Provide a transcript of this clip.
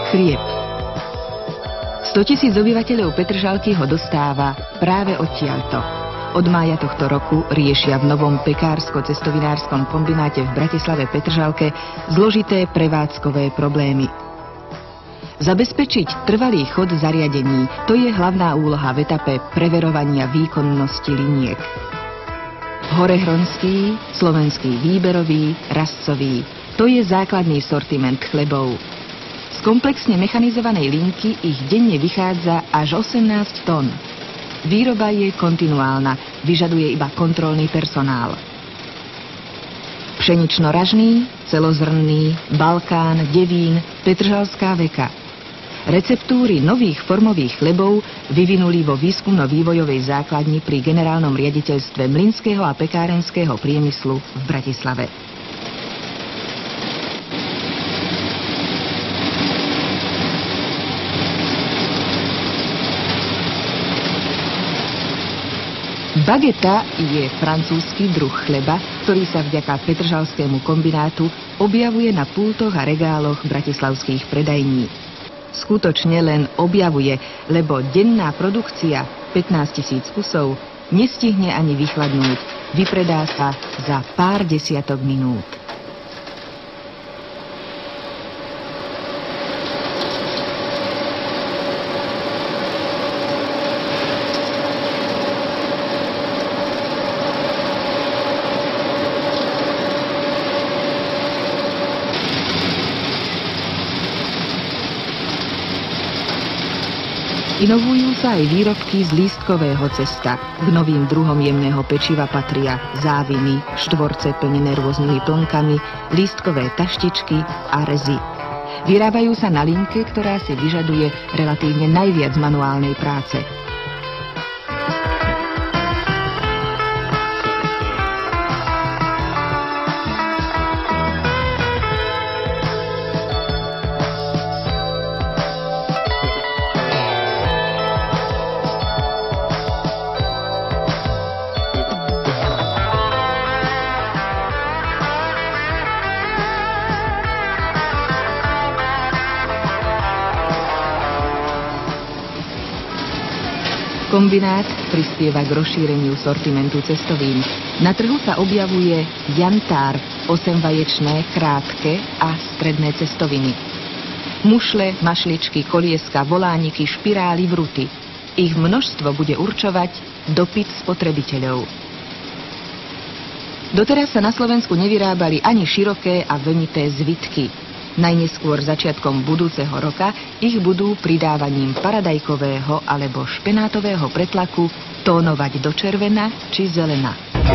Chlieb. 100 000 obyvateľov Petržalky ho dostáva práve odtiaľto. Od mája tohto roku riešia v novom pekársko-cestovinárskom kombináte v Bratislave Petržalke zložité prevádzkové problémy. Zabezpečiť trvalý chod zariadení, to je hlavná úloha v etape preverovania výkonnosti liniek. Horehronský, slovenský výberový, rastcový, to je základný sortiment chlebov. Z komplexne mechanizovanej linky ich denne vychádza až 18 tón. Výroba je kontinuálna, vyžaduje iba kontrolný personál. Pšenično-ražný, celozrnný, Balkán, Devín, Petržalská veka. Receptúry nových formových chlebov vyvinuli vo výskumno-vývojovej základni pri generálnom riaditeľstve mlynského a pekárenského priemyslu v Bratislave. Bageta je francúzsky druh chleba, ktorý sa vďaka petržalskému kombinátu objavuje na pultoch a regáloch bratislavských predajní. Skutočne len objavuje, lebo denná produkcia 15 000 kusov nestihne ani vychladnúť. Vypredá sa za pár desiatok minút. Inovujú sa aj výrobky z lístkového cesta. K novým druhom jemného pečiva patria záviny, štvorce plnené rôznymi plnkami, lístkové taštičky a rezy. Vyrábajú sa na linke, ktorá si vyžaduje relatívne najviac manuálnej práce. Kombinát prispieva k rozšíreniu sortimentu cestovín. Na trhu sa objavuje jantár, 8-vaječné, krátke a stredné cestoviny. Mušle, mašličky, kolieska, volániky, špirály, vruty. Ich množstvo bude určovať dopyt spotrebiteľov. Doteraz sa na Slovensku nevyrábali ani široké a vlnité zvitky. Najneskôr začiatkom budúceho roka ich budú pridávaním paradajkového alebo špenátového pretlaku tónovať do červena či zelena.